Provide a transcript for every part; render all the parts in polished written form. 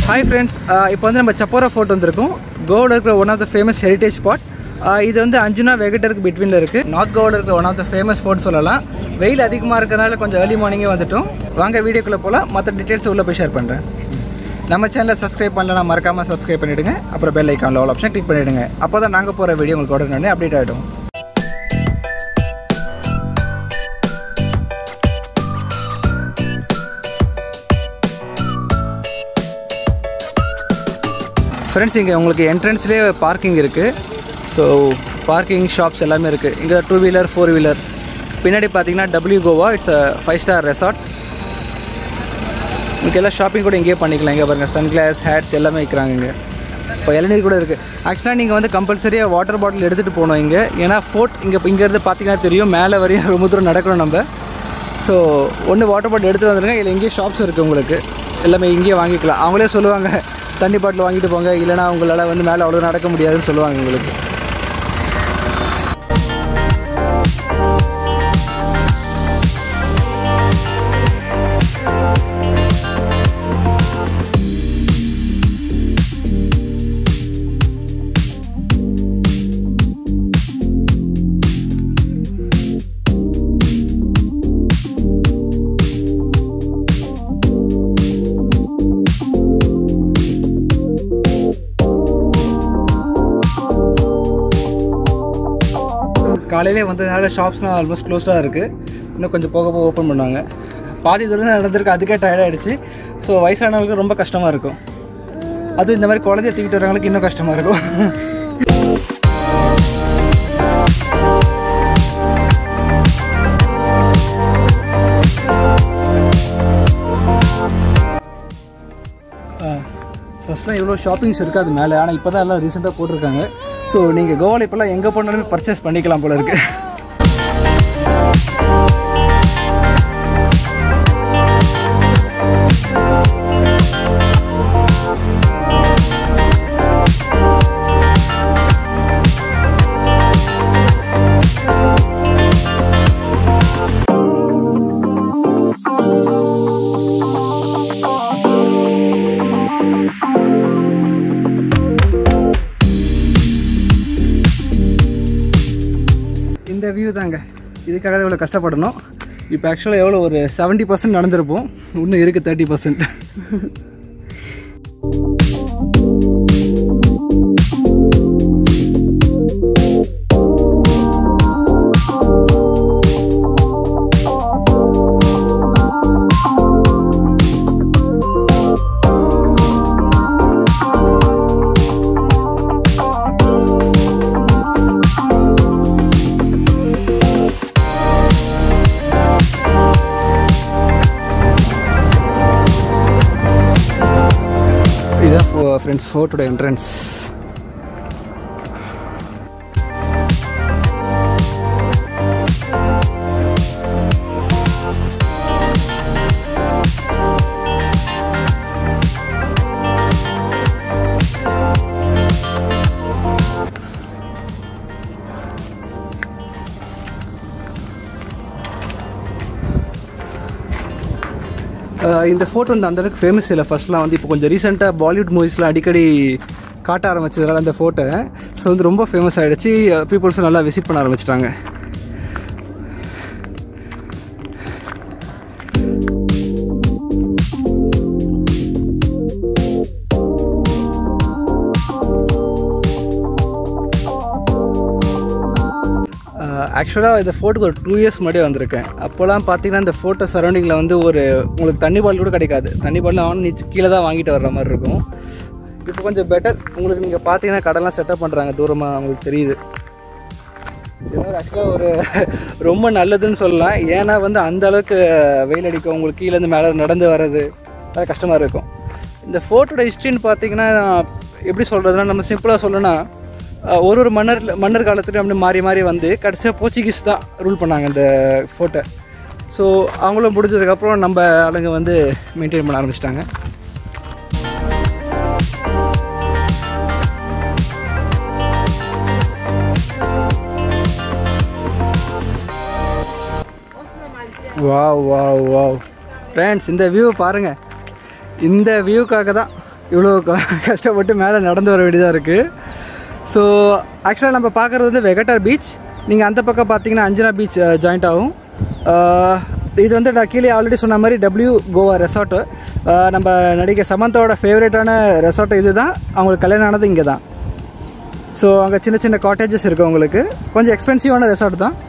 Hi friends, இப்போ வந்து நம்ம Chaporafort வந்திருக்கோம். கோவால இருக்கிற one of the famous heritage spot. இது வந்து அஞ்சுனா வெகட்டருக்கு பிட்வீனில் இருக்குது. நார்த் கோவால இருக்கிற one of the famous fort சொல்லலாம். வெயில் அதிகமாக இருக்கிறதுனால கொஞ்சம் ஏர்லி மார்னிங்கே வந்துட்டோம். வாங்க வீடியோக்குள்ளே போகலாம். மற்ற டீட்டெயில்ஸ் உள்ளே போய் ஷேர் பண்ணுறேன். நம்ம சேனலை சப்ஸ்கிரைப் பண்ணலன்னா மறக்காமல் சப்ஸ்கிரைப் பண்ணிவிடுங்க. அப்புறம் பெல் ஐக்கானில் ஆல் ஆப்ஷன் கிளிக் பண்ணிவிடுங்க. அப்போ தான் நாங்கள் போகிற வீடியோ உங்களுக்கு உடனே அப்டேட் ஆகிடும். ஃப்ரெண்ட்ஸ், இங்கே உங்களுக்கு என்ட்ரன்ஸ்லேயே பார்க்கிங் இருக்குது. ஸோ பார்க்கிங் ஷாப்ஸ் எல்லாமே இருக்குது. இங்கே 2 வீலர் 4 வீலர். பின்னாடி பார்த்தீங்கன்னா W Goa, it's a 5-star resort. இங்கே எல்லாம் ஷாப்பிங் கூட இங்கேயே பண்ணிக்கலாம். இங்கே பாருங்கள், சன்கிளாஸ், ஹேட்ஸ் எல்லாமே விற்கிறாங்க. இங்கே இப்போ இளநீர் கூட இருக்குது. ஆக்சுவலாக நீங்கள் வந்து கம்பல்சரியாக வாட்டர் பாட்டில் எடுத்துகிட்டு போகணும் இங்கே. ஏன்னா ஃபோர்ட் இங்கேருந்து பார்த்தீங்கன்னா தெரியும், மேலே வரையும் ரொம்ப தூரம் நடக்கணும் நம்ம. ஸோ ஒன்று வாட்டர் பாட்டில் எடுத்துகிட்டு வந்துடுங்க. இல்லை இங்கேயே ஷாப்ஸ் இருக்குது உங்களுக்கு, எல்லாமே இங்கேயே வாங்கிக்கலாம். அவங்களே சொல்லுவாங்க தண்ணி பாட்டில் வாங்கிட்டு போங்க, இல்லைனா உங்களால் வந்து மேலே அவ்வளோ நடக்க முடியாதுன்னு சொல்லுவாங்க உங்களுக்கு. காலையிலே வந்ததுனால ஷாப்ஸ்லாம் ஆல்மோஸ்ட் க்ளோஸ்டாக இருக்குது. இன்னும் கொஞ்சம் போக போக ஓப்பன் பண்ணுவாங்க. பாதி தூரம் தான் நடந்திருக்கு, அதுக்கே டயர்டாகிடுச்சு. ஸோ வயசானவங்களுக்கு ரொம்ப கஷ்டமாக இருக்கும். அதுவும் இந்த மாதிரி குழந்தைய தூக்கிட்டு வரவங்களுக்கு இன்னும் கஷ்டமாக இருக்கும். ஃபஸ்ட்லாம் இவ்வளோ ஷாப்பிங்ஸ் இருக்குது அது மேலே, ஆனால் இப்போ தான் எல்லாம் ரீசெண்டாக போட்டிருக்காங்க. ஸோ நீங்கள் கோவாவில் இப்போல்லாம் எங்கே போனாலுமே பர்ச்சேஸ் பண்ணிக்கலாம் போல இருக்குது. இந்த வியூ தாங்க, இதுக்காக தான் இவ்வளோ கஷ்டப்படணும். இப்போ ஆக்சுவலாக எவ்வளோ ஒரு 70% நடந்திருப்போம், இன்னும் இருக்குது 30%. இதான் ஃப்ரெண்ட்ஸ் ஃபோர்ட்டோட என்ட்ரன்ஸ். இந்த ஃபோர்ட் வந்து அந்தளவுக்கு ஃபேமஸ் இல்லை ஃபஸ்ட்லாம். வந்து இப்போ கொஞ்சம் ரீசெண்டாக பாலிவுட் மூவிஸ்லாம் அடிக்கடி காட்ட ஆரம்பிச்சதுனால அந்த ஃபோர்ட்டை ஸோ வந்து ரொம்ப ஃபேமஸ் ஆகிடுச்சு. பீப்புள்ஸும் நல்லா விசிட் பண்ண ஆரம்பிச்சிட்டாங்க. ஆக்சுவலாக இந்த ஃபோர்ட்டுக்கு ஒரு 2 இயர்ஸ் முன்னாடியே வந்திருக்கேன். அப்போலாம் பார்த்தீங்கன்னா இந்த ஃபோர்ட்டை சரௌண்டிங்கில் வந்து உங்களுக்கு தண்ணி பாட்டில் கூட கிடைக்காது. தண்ணி பாட்டில் அவனு கீழே தான் வாங்கிட்டு வர்ற மாதிரி இருக்கும். இப்போ கொஞ்சம் பெட்டர். உங்களுக்கு நீங்கள் பார்த்தீங்கன்னா கடலாம் செட்டப் பண்ணுறாங்க, தூரமாக உங்களுக்கு தெரியுது. இதெல்லாம் ஆக்சுவலாக ரொம்ப நல்லதுன்னு சொல்லலாம். ஏன்னா வந்து அந்த அளவுக்கு வெயில் அடிக்கும், உங்களுக்கு கீழேருந்து மேலே நடந்து வர்றது அது கஷ்டமாக இருக்கும். இந்த ஃபோர்ட்டோட ஹிஸ்ட்ரின்னு பார்த்தீங்கன்னா எப்படி சொல்கிறதுனா, நம்ம சிம்பிளாக சொல்லணும்னா ஒரு மன்னர் காலத்துலையும் அப்படி மாறி மாறி வந்து கடைசியாக போர்ச்சுகீஸ் தான் ரூல் பண்ணாங்க இந்த ஃபோர்ட்டை. ஸோ அவங்களும் முடிஞ்சதுக்கப்புறம் நம்ம ஆளுங்க வந்து மெயின்டைன் பண்ண ஆரம்பிச்சிட்டாங்க. வாவ் வாவ் வாவ் ஃப்ரெண்ட்ஸ், இந்த வியூ பாருங்கள். இந்த வியூக்காக தான் இவ்வளோ கஷ்டப்பட்டு மேலே நடந்து வர வேண்டியதாக இருக்குது. ஸோ ஆக்சுவலாக நம்ம பார்க்குறது வந்து வெகட்டார் பீச். நீங்கள் அந்த பக்கம் பார்த்தீங்கன்னா அஞ்சனா பீச் ஜாயிண்ட் ஆகும். இது வந்து நான் கீழே ஆல்ரெடி சொன்ன மாதிரி கோவா ரெசார்ட்டு. நம்ம நடிகை சமந்தாவோட ஃபேவரட்டான ரெசார்ட்டு இது தான். அவங்களுக்கு கல்யாணம் ஆனது இங்கே தான். ஸோ அங்கே சின்ன சின்ன காட்டேஜஸ் இருக்குது உங்களுக்கு. கொஞ்சம் எக்ஸ்பென்சிவான ரெசார்ட் தான்.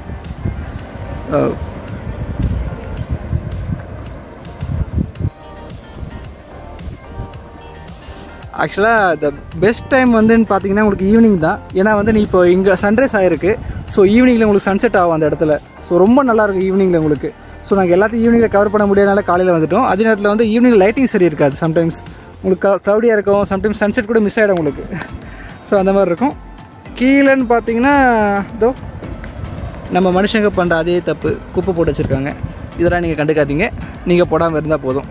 ஆக்சுவலாக த பெஸ்ட் டைம் வந்துன்னு பார்த்தீங்கன்னா உங்களுக்கு ஈவினிங் தான். ஏன்னா வந்து நீ இப்போ இங்கே சன்ரைஸ் ஆகிருக்கு. ஸோ ஈவினிங்கில் உங்களுக்கு சன்செட் ஆகும் அந்த இடத்துல. ஸோ ரொம்ப நல்லாயிருக்கும் ஈவினிங்கில் உங்களுக்கு. ஸோ நாங்கள் எல்லாத்தையும் ஈவினிங்கில் கவர் பண்ண முடியாதனால காலையில் வந்துவிட்டோம். அதே நேரத்தில் வந்து ஈவினிங் லைட்டிங் சரி இருக்காது. சம்டைம்ஸ் உங்களுக்கு க்ளவுடியாக இருக்கும். சம்டைம்ஸ் சன்செட் கூட மிஸ் ஆகிடும் உங்களுக்கு. ஸோ அந்த மாதிரி இருக்கும். கீழேன்னு பார்த்தீங்கன்னா இதோ நம்ம மனுஷங்க பண்ணுற அதே தப்பு, குப்பை போட்டு வச்சுருக்காங்க. இதெல்லாம் நீங்கள் கண்டுக்காதீங்க, நீங்கள் போடாமல் இருந்தால் போதும்.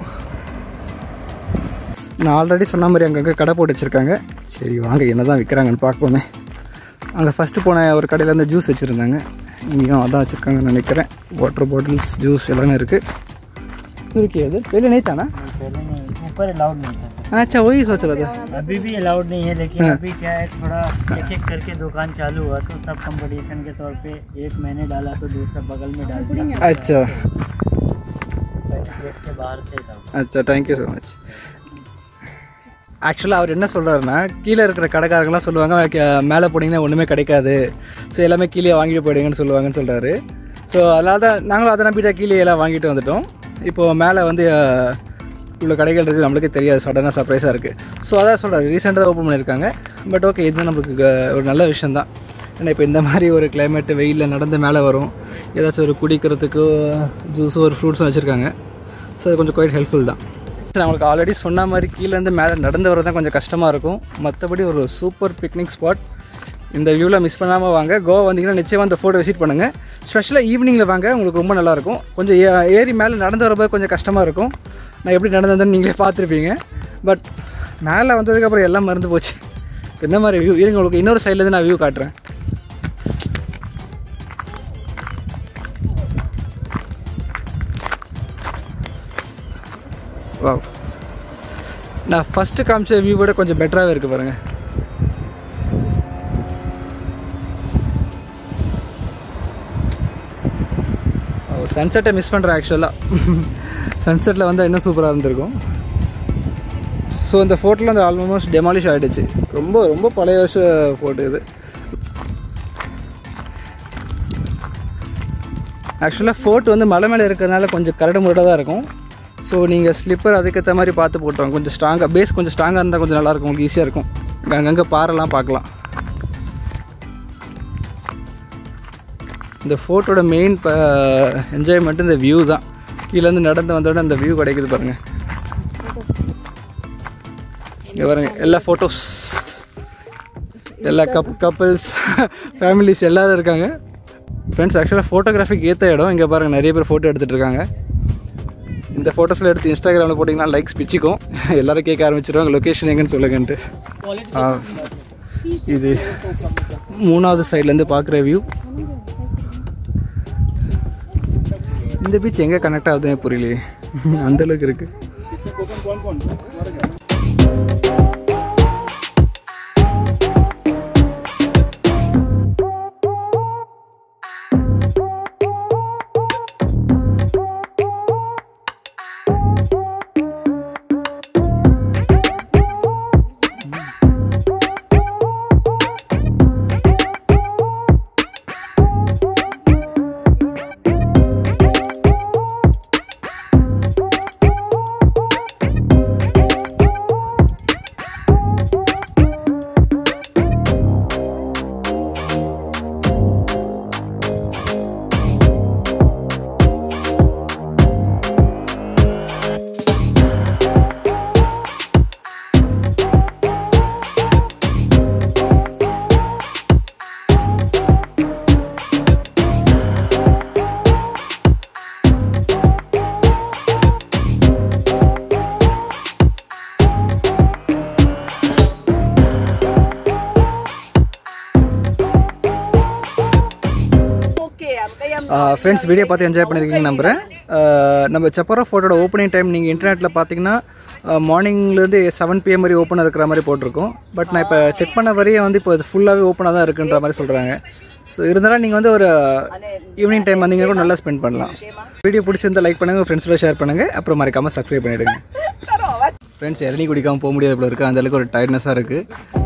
நான் ஆல்ரெடி சொன்ன மாதிரி அங்கங்கே கடை போட்டு வச்சுருக்காங்க. சரி வாங்க என்ன தான் விற்கிறாங்கன்னு பார்ப்போமே. அங்கே ஃபஸ்ட்டு போன ஒரு கடையில் வந்து ஜூஸ் வச்சுருந்தாங்க. இங்கேயும் அதான் வச்சுருக்காங்கன்னு நினைக்கிறேன். வாட்டர் பாட்டில்ஸ், ஜூஸ் எல்லாமே இருக்குது. रुकिए इधर पहले नहीं था ना? पहले नहीं, ऊपर अलाउड नहीं था। अच्छा वही सोच रहा था. अभी भी अलाउड नहीं है, लेकिन अभी क्या है थोड़ा एक एक करके दुकान चालू हुआ तो सब कंपटीशन के तौर पे एक मैंने डाला तो दूसरा बगल में डाल दिया. अच्छा गेट के बाहर से था. अच्छा थैंक यू सो मच. ஆக்சுவலாக அவர் என்ன சொல்கிறாருன்னா, கீழே இருக்கிற கடைக்காரங்களாம் சொல்லுவாங்க மேலே போனீங்கன்னா ஒன்றுமே கிடைக்காது, ஸோ எல்லாமே கீழே வாங்கிட்டு போயிடுங்கன்னு சொல்லுவாங்கன்னு சொல்கிறாரு. ஸோ அதனால தான் நாங்களும் அதை நம்பி தான் கீழே எல்லாம் வாங்கிட்டு வந்துட்டோம். இப்போது மேலே வந்து உள்ள கடைகள் இருக்குது, நம்மளுக்கே தெரியாது, சடனாக சர்ப்ரைஸாக இருக்குது. ஸோ அதான் சொல்கிறார், ரீசெண்டாக ஓப்பன் பண்ணியிருக்காங்க. பட் ஓகே, இது நம்மளுக்கு ஒரு நல்ல விஷயந்தான். ஏன்னா இப்போ இந்த மாதிரி ஒரு கிளைமேட்டு வெயிலில் நடந்து மேலே வரும், ஏதாச்சும் ஒரு குடிக்கிறதுக்கு ஜூஸோ ஒரு ஃப்ரூட்ஸும் வச்சுருக்காங்க. ஸோ அது கொஞ்சம் குவைட் ஹெல்ப்ஃபுல் தான். நான் உங்களுக்கு ஆல்ரெடி சொன்ன மாதிரி கீழேருந்து மேலே நடந்து வரது தான் கொஞ்சம் கஷ்டமாக இருக்கும். மற்றபடி ஒரு சூப்பர் பிக்னிக் ஸ்பாட். இந்த வியூவில் மிஸ் பண்ணாமல் வாங்க. கோவா வந்தீங்கன்னா நிச்சயமாக அந்த ஃபோட்டோ விசிட் பண்ணுங்கள். ஸ்பெஷலாக ஈவினிங்கில் வாங்க, உங்களுக்கு ரொம்ப நல்லாயிருக்கும். கொஞ்சம் ஏறி மேலே நடந்து வரப்போது கொஞ்சம் கஷ்டமாக இருக்கும். நான் எப்படி நடந்து வந்தேன்னு நீங்களே பார்த்துருப்பீங்க. பட் மேலே வந்ததுக்கப்புறம் எல்லாம் மறந்து போச்சு. என்ன மாதிரி வியூ இருங்க, உங்களுக்கு இன்னொரு சைட்லேருந்து நான் வியூ காட்டுறேன். வா, நான் ஃபஸ்ட்டு காமிச்ச வியூவோட கொஞ்சம் பெட்டராகவே இருக்குது பாருங்கள். சன்செட்டை மிஸ் பண்ணுறேன் ஆக்சுவலாக. சன்செட்டில் வந்தால் இன்னும் சூப்பராக இருந்திருக்கும். ஸோ இந்த ஃபோட்டோவில் வந்து ஆல்மோஸ்ட் டெமாலிஷ் ஆகிடுச்சு. ரொம்ப ரொம்ப பழைய வருஷ ஃபோட்டோ இது. ஆக்சுவலாக ஃபோட்டோ வந்து மலை மேலே இருக்கிறதுனால கொஞ்சம் கரடு முரடாக தான் இருக்கும். ஸோ நீங்கள் ஸ்லிப்பர் அதுக்கேற்ற மாதிரி பார்த்து போட்டுவாங்க. கொஞ்சம் ஸ்ட்ராங்காக, பேஸ் கொஞ்சம் ஸ்ட்ராங்காக இருந்தால் கொஞ்சம் நல்லாயிருக்கும், உங்களுக்கு ஈஸியாக இருக்கும். அங்கங்கே பாறைலாம் பார்க்கலாம். இந்த ஃபோட்டோட மெயின் என்ஜாய்மெண்ட்டு இந்த வியூ தான். கீழேருந்து நடந்து வந்தோட அந்த வியூ கிடைக்குது பாருங்கள். இங்கே பாருங்கள், எல்லா ஃபோட்டோஸ், எல்லா கப்பிள்ஸ், ஃபேமிலிஸ் எல்லோரும் இருக்காங்க. ஃப்ரெண்ட்ஸ், ஆக்சுவலாக ஃபோட்டோகிராஃபிக்கு ஏற்ற இடம். இங்கே பாருங்கள், நிறைய பேர் ஃபோட்டோ எடுத்துகிட்டு இருக்காங்க. இந்த ஃபோட்டோஸில் எடுத்து இன்ஸ்டாகிராமில் போட்டிங்கன்னா லைக்ஸ் பிச்சிக்கும். எல்லோரும் கேட்க ஆரம்பிச்சிடுவாங்க லொக்கேஷன் எங்கன்னு சொல்லுங்கன்ட்டு. இது 3வது சைட்லேருந்து பார்க்குற வியூ. இந்த பீச் எங்கே கனெக்ட் ஆகுதுன்னே புரியலையே, அந்தளவுக்கு இருக்குது. ஃப்ரெண்ட்ஸ், வீடியோ பார்த்து என்ஜாய் பண்ணியிருக்கீங்க நம்புகிறேன். நம்ம சப்போரா ஃபோட்டோட ஓப்பனிங் டைம் நீங்கள் இன்டர்நெட்டில் பார்த்தீங்கன்னா மார்னிங்லேருந்து 7 PM வரை ஓப்பனாக இருக்கிற மாதிரி போட்டிருக்கோம். பட் நான் இப்போ செக் பண்ண வரையும் வந்து இப்போ ஃபுல்லாகவே ஓப்பனாக தான் இருக்குன்ற மாதிரி சொல்கிறாங்க. ஸோ இருந்தாலும் நீங்கள் வந்து ஒரு ஈவினிங் டைம் வந்தீங்கன்னா கூட நல்லா ஸ்பெண்ட் பண்ணலாம். வீடியோ பிடிச்சிருந்தால் லைக் பண்ணுங்கள், ஃப்ரெண்ட்ஸோட ஷேர் பண்ணுங்கள், அப்புறம் மறக்காமல் சப்ஸ்கிரைப் பண்ணிவிடுங்க. ஃப்ரெண்ட்ஸ் இறங்கி குடிக்காமல் போக முடியாது போல இருக்குது, அந்தளவுக்கு ஒரு டயர்ட்னஸாக இருக்குது.